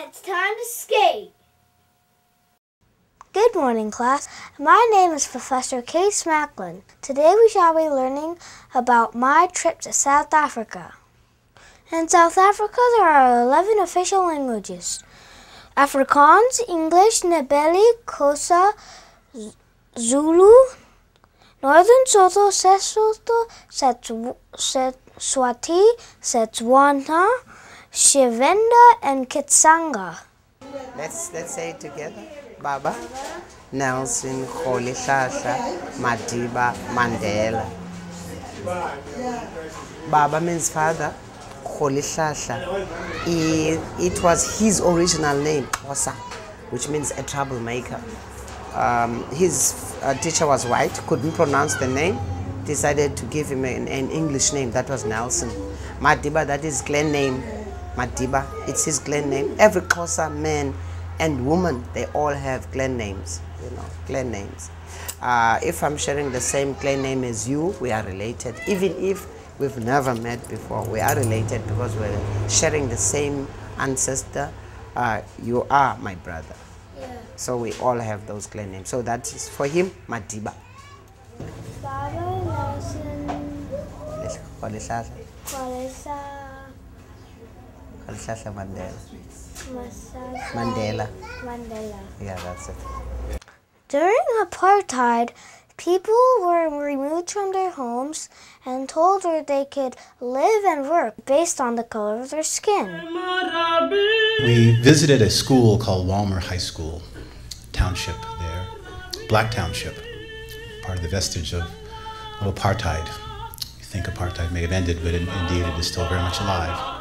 It's time to skate! Good morning, class. My name is Professor Case Macklin. Today we shall be learning about my trip to South Africa. In South Africa, there are 11 official languages. Afrikaans, English, Ndebele, Xhosa, Zulu, Northern Sotho, Sesotho, Swati, Setswana, Shivenda, and Kitsanga. Let's say it together. Baba, Nelson, Madiba, Mandela. Baba means father. It was his original name, Xhosa, which means a troublemaker. His teacher was white, couldn't pronounce the name, decided to give him an English name. That was Nelson. Madiba, that is clan name. Madiba, it's his clan name. Every Xhosa man and woman, they all have clan names, clan names. If I'm sharing the same clan name as you, we are related. Even if we've never met before, we are related because we're sharing the same ancestor. You are my brother. Yeah. So we all have those clan names. So that is for him, Madiba. Baba, Nelson, Mandela. Mandela. Yeah, that's it. During apartheid, people were removed from their homes and told where they could live and work based on the color of their skin. We visited a school called Walmer High School, township there, Black Township, part of the vestige of apartheid. You think apartheid may have ended, but indeed it is still very much alive.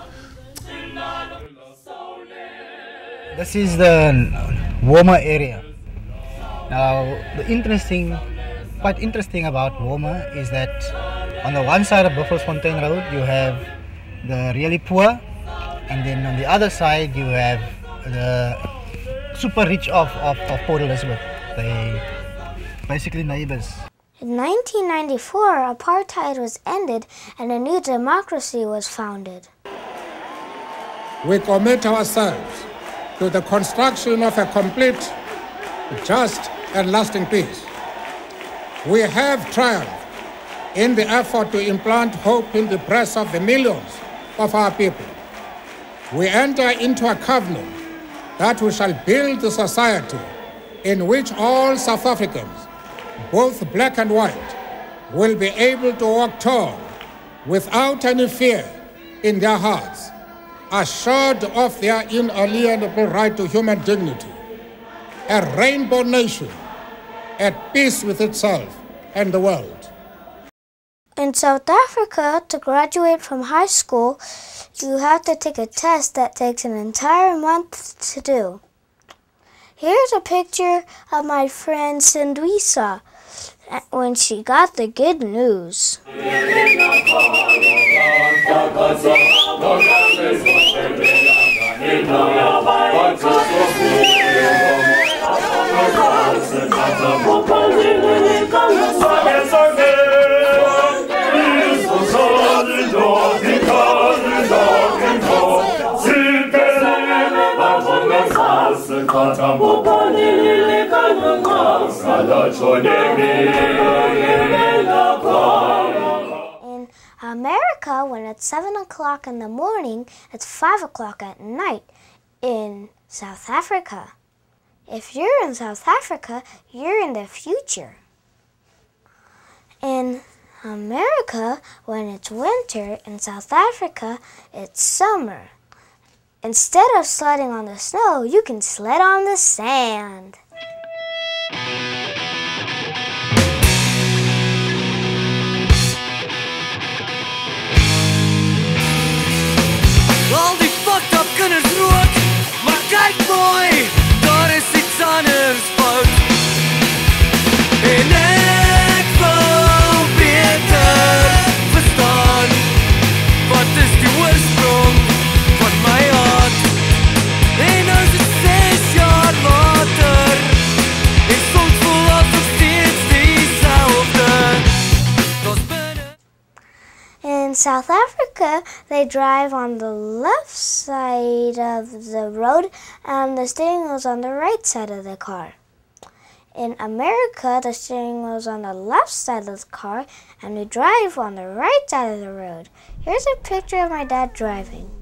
This is the Walmer area. Now, quite interesting about Walmer is that on the one side of Buffelsfontein Road you have the really poor, and then on the other side you have the super rich of Port Elizabeth. They basically neighbors. In 1994, apartheid was ended and a new democracy was founded. We commit ourselves to the construction of a complete, just and lasting peace. We have triumphed in the effort to implant hope in the breasts of the millions of our people. We enter into a covenant that we shall build a society in which all South Africans, both black and white, will be able to walk tall without any fear in their hearts, assured of their inalienable right to human dignity. A rainbow nation at peace with itself and the world. In South Africa, to graduate from high school, you have to take a test that takes an entire month to do. Here's a picture of my friend Sindwisa when she got the good news. In America, when it's 7 o'clock in the morning, it's 5 o'clock at night in South Africa. If you're in South Africa, you're in the future. In America, when it's winter, in South Africa, it's summer. Instead of sledding on the snow, you can sled on the sand. Al die fucked up kinders rook, maar kyk mooi, daar is iets anders fout. En ek wil beter verstaan, wat is die oorsprong van my hart? En nou is het 6 jaar later, en soms South Africa, they drive on the left side of the road and the steering wheel is on the right side of the car. In America, the steering wheel is on the left side of the car and we drive on the right side of the road. Here's a picture of my dad driving.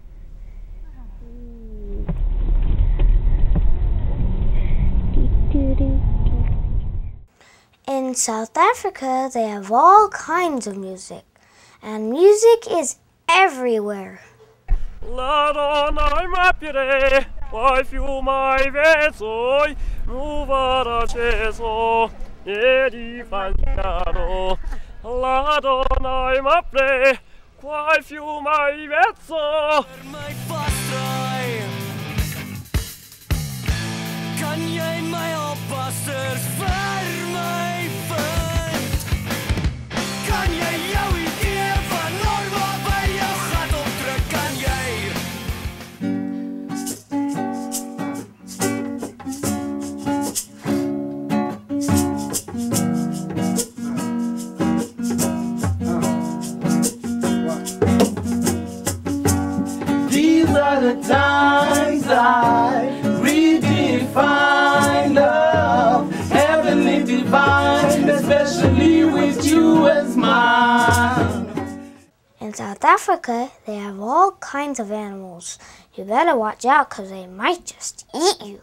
In South Africa, they have all kinds of music, and music is everywhere. Kan jy my oppasters vir my vind? Kan jy jou idee van Norma by jou gat opdruk? Kan jy? These are the times I redefine love, heavenly divine, especially with you as mine. In South Africa, they have all kinds of animals. You better watch out because they might just eat you.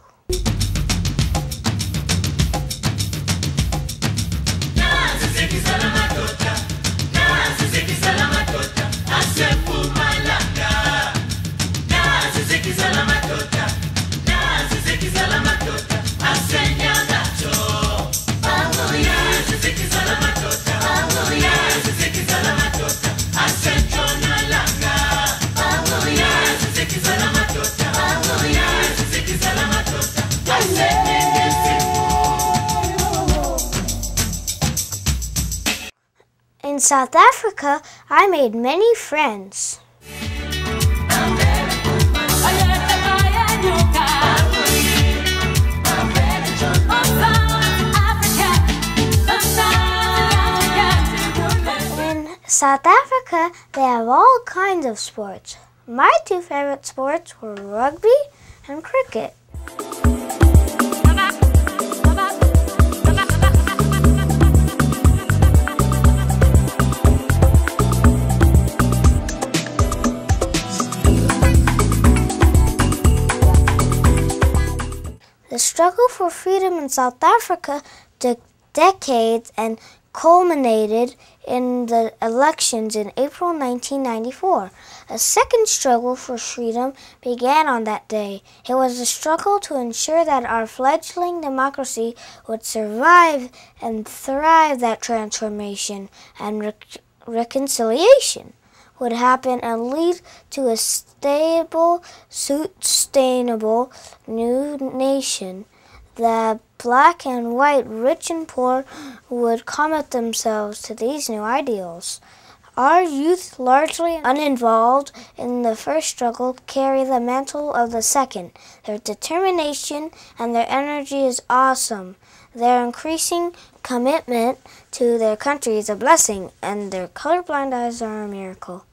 In South Africa, I made many friends. In South Africa, they have all kinds of sports. My two favorite sports were rugby and cricket. The struggle for freedom in South Africa took decades and culminated in the elections in April 1994. A second struggle for freedom began on that day. It was a struggle to ensure that our fledgling democracy would survive and thrive, that transformation and reconciliation would happen and lead to a stable, sustainable new nation. The black and white, rich and poor, would commit themselves to these new ideals. Our youth, largely uninvolved in the first struggle, carry the mantle of the second. Their determination and their energy is awesome. Their increasing commitment to their country is a blessing, and their colorblind eyes are a miracle.